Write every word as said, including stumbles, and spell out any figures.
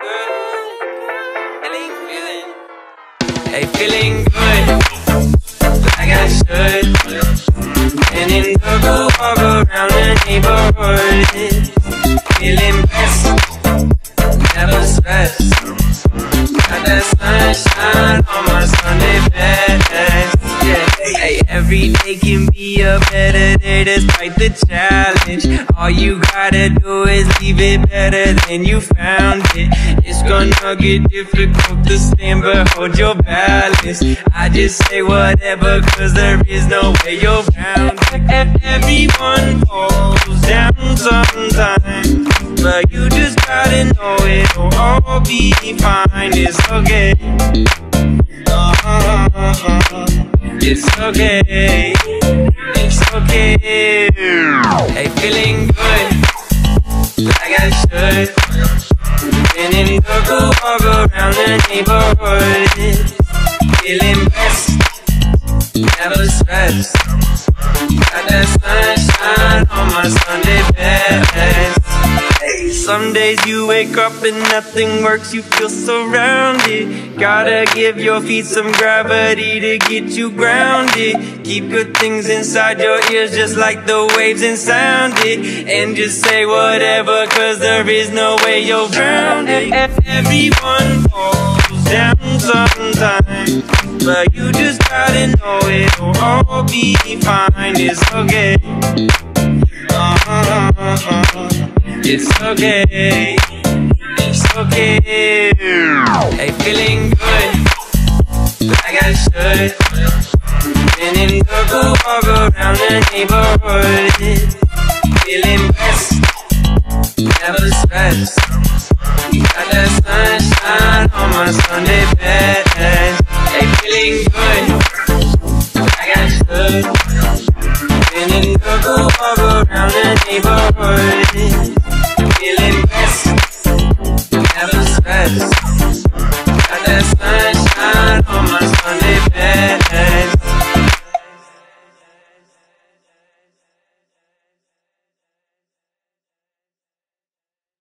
Hey, feeling good, like I should. And in the go walk around the neighborhood, feeling best, never stress. Got that sunshine on my Sunday best. Yeah. Hey, every day can be a better day despite the challenge. All you gotta do is leave it better than you found it. It's gonna get difficult to stand, but hold your balance. I just say whatever, cause there is no way you're around it. Everyone falls down sometimes, but you just gotta know it'll all be fine. It's okay. Uh-huh. It's okay. It's okay. Hey, feeling good, like I should. And in the go walk around the neighborhood, feeling best, never stress. Got that sunshine on my Sunday best. Hey, some days you wake up and nothing works, you feel surrounded. Gotta give your feet some gravity to get you grounded. Keep good things inside your ears just like the waves and sound it. And just say whatever, cause there is no way you're grounded. Everyone falls down sometimes, but you just gotta know it'll all be fine. It's okay. Uh-huh. It's okay. It's okay. Hey, feeling good, like I should. And in the go walk around the neighborhood, feeling best, never stress. Got that sunshine on my Sunday best. Hey, feeling good, like I should. And in the go walk around the neighborhood, feeling best, never stress.